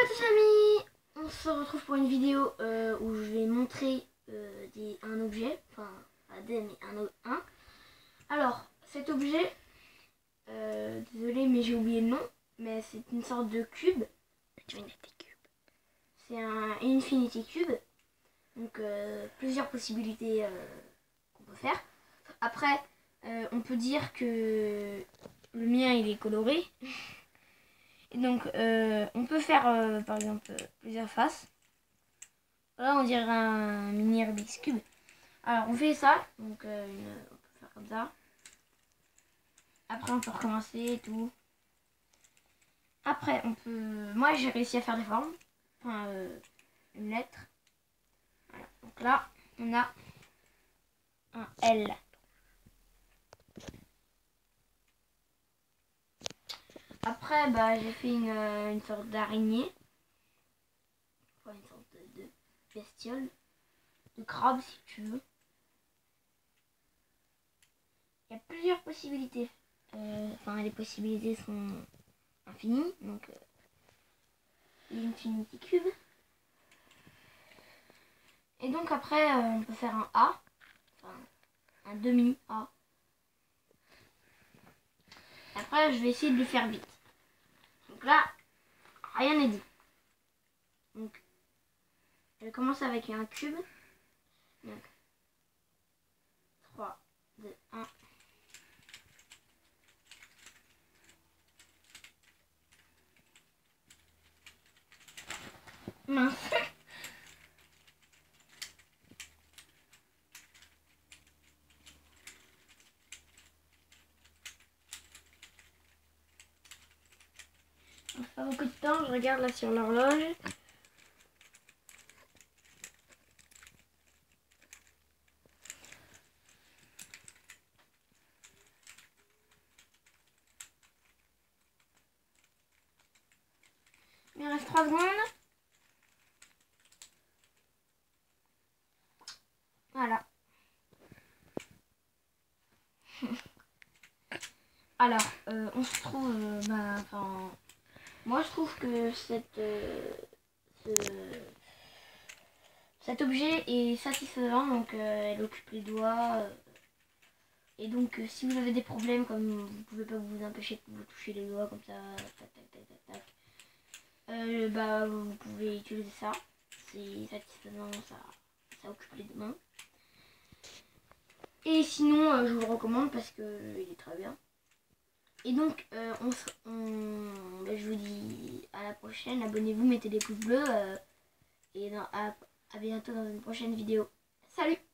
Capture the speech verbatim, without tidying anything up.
à tous amis, on se retrouve pour une vidéo euh, où je vais montrer euh, des, un objet, enfin pas des mais un, un. Alors cet objet, euh, désolé mais j'ai oublié le nom, mais c'est une sorte de cube. Infinity Cube. C'est un Infinity Cube, donc euh, plusieurs possibilités euh, qu'on peut faire. Après euh, on peut dire que le mien il est coloré. Et donc euh, on peut faire euh, par exemple euh, plusieurs faces. Là on dirait un mini Rubik's Cube. Alors on fait ça, donc euh, une, on peut faire comme ça. Après on peut recommencer et tout. Après on peut, moi j'ai réussi à faire des formes, enfin euh, une lettre. Voilà. Donc là on a un L. Après bah j'ai fait une, une sorte d'araignée, enfin, une sorte de, de bestiole, de crabe si tu veux. Il y a plusieurs possibilités. Euh, enfin, les possibilités sont infinies. Donc, euh, l'Infinity Cube. Et donc après, euh, on peut faire un A. Enfin, un demi-A. Après, je vais essayer de le faire vite. Donc là, rien n'est dit. Donc, je commence avec un cube. Donc, trois, deux, un. Mince. Ça fait pas beaucoup de temps, je regarde là sur l'horloge. Il me reste trois secondes. Voilà. Alors, euh, on se trouve, euh, bah, enfin, moi je trouve que cette, euh, ce, cet objet est satisfaisant, donc euh, elle occupe les doigts, euh, et donc euh, si vous avez des problèmes comme vous pouvez pas vous empêcher de vous toucher les doigts comme ça, tac tac tac tac tac, euh, bah vous pouvez utiliser ça, c'est satisfaisant, ça, ça occupe les deux mains. Et sinon, euh, je vous le recommande parce que euh, il est très bien. Et donc, euh, on, on, ben, je vous dis à la prochaine. Abonnez-vous, mettez des pouces bleus. Euh, et dans, à, à bientôt dans une prochaine vidéo. Salut!